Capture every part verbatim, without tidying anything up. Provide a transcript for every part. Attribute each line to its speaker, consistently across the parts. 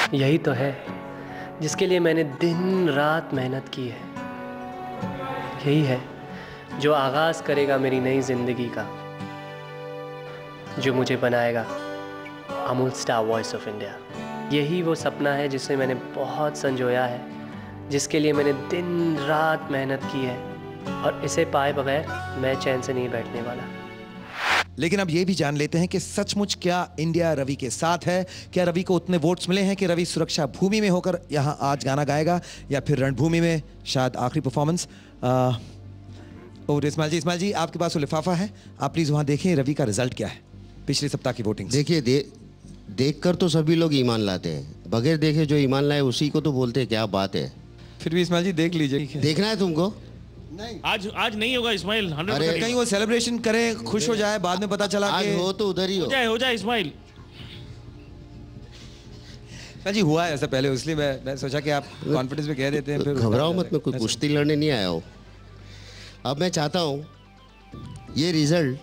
Speaker 1: यही तो है जिसके लिए मैंने दिन रात मेहनत की है। यही है जो आगाज़ करेगा मेरी नई ज़िंदगी का, जो मुझे बनाएगा Amul star voice of India. यही वो सपना है जिसे मैंने बहुत संजोया है, जिसके लिए मैंने दिन रात मेहनत की है, और इसे पाए बगैर मैं चैन से नहीं बैठने वाला।
Speaker 2: लेकिन अब ये भी जान लेते हैं कि सचमुच क्या इंडिया रवि के साथ है। क्या रवि को उतने वोट्स मिले हैं कि रवि सुरक्षा भूमि में होकर यहाँ आज गाना गाएगा, या फिर रणभूमि में शायद आखिरी परफॉर्मेंस। और इस्माइल जी, इस्माइल जी आपके पास वो लिफाफा है, आप प्लीज वहाँ देखें रवि का रिजल्ट क्या है पिछले सप्ताह की वोटिंग।
Speaker 3: देखिए दे, देखकर तो सभी लोग ईमान लाते हैं, बगैर देखे जो ईमान लाए उसी को तो बोलते हैं क्या बात है।
Speaker 2: फिर भी इस्माइल जी देख लीजिए।
Speaker 3: देखना है तुमको?
Speaker 4: नहीं, आज आज नहीं होगा इस्माइल।
Speaker 3: अरे
Speaker 2: कहीं वो सेलिब्रेशन करे, खुश हो जाए, बाद में पता चला
Speaker 3: आज हो तो उधर ही हो।
Speaker 4: हो जाए हो जाए इस्माइल
Speaker 2: जी। हुआ है ऐसा पहले, इसलिए मैं मैं सोचा कि आप कॉन्फिडेंस में कह देते हैं। फिर
Speaker 3: घबराओ मत, मैं कोई कुश्ती लड़ने नहीं आया हूँ। अब मैं चाहता हूँ ये रिजल्ट,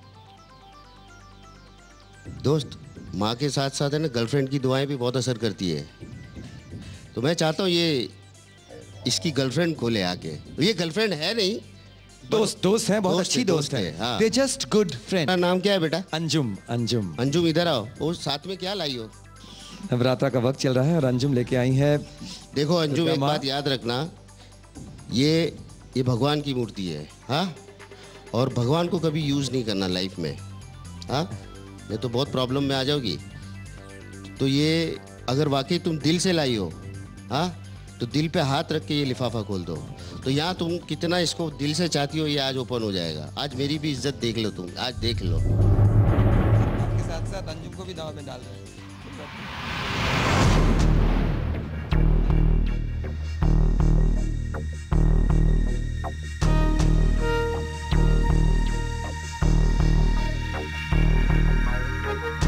Speaker 3: दोस्त माँ के साथ साथ है ना गर्लफ्रेंड की दुआएं भी बहुत असर करती है, तो मैं चाहता हूँ ये इसकी गर्लफ्रेंड को ले आके। ये गर्लफ्रेंड है नहीं,
Speaker 2: दोस्त दोस्त हैं, बहुत अच्छी दोस्त है।
Speaker 3: हाँ।
Speaker 2: They're just good friend।
Speaker 3: अपना नाम क्या है बेटा?
Speaker 2: अंजुम। अंजुम
Speaker 3: अंजुम इधर आओ। वो साथ में क्या लाई हो?
Speaker 2: नवरात्रा का वक्त चल रहा है और अंजुम लेके आई है।
Speaker 3: देखो अंजुम, एक बात याद रखना, ये ये भगवान की मूर्ति है, हाँ, और भगवान को कभी यूज नहीं करना लाइफ में, हाँ, नहीं तो बहुत प्रॉब्लम में आ जाओगी। तो ये अगर वाकई तुम दिल से लाई हो, हाँ, तो दिल पे हाथ रख के ये लिफाफा खोल दो। तो यहाँ तुम कितना इसको दिल से चाहती हो, ये आज ओपन हो जाएगा। आज मेरी भी इज्जत देख लो, तुम आज देख लो।
Speaker 2: आपके साथ साथ अंजुम को भी दाव में डाल रहे हैं।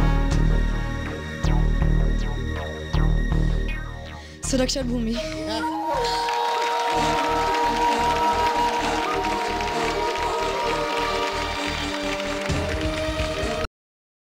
Speaker 5: सुरक्षा भूमि।